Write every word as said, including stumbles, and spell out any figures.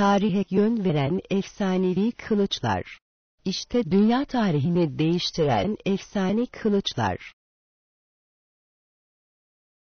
tarihe yön veren efsanevi kılıçlar. İşte dünya tarihini değiştiren efsane kılıçlar.